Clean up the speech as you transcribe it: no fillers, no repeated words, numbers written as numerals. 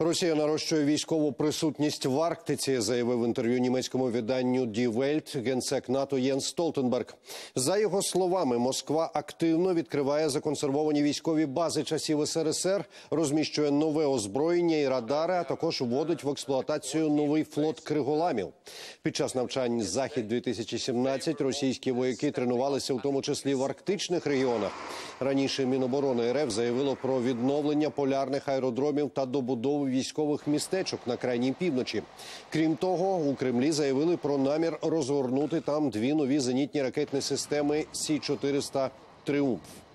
Росія нарощує військову присутність в Арктиці, заявив в інтерв'ю німецькому виданню Die Welt генсек НАТО Єнс Столтенберг. За його словами, Москва активно відкриває законсервовані військові бази часів СРСР, розміщує нове озброєння і радари, а також вводить в експлуатацію новий флот криголамів. Під час навчань «Захід-2017» російські вояки тренувалися в тому числі в арктичних регіонах. Раніше Міноборони РФ заявило про відновлення полярних аеродромів та добудову військових містечок на крайній півночі. Крім того, у Кремлі заявили про намір розгорнути там дві нові зенітні ракетні системи Сі-400 «Тріумф».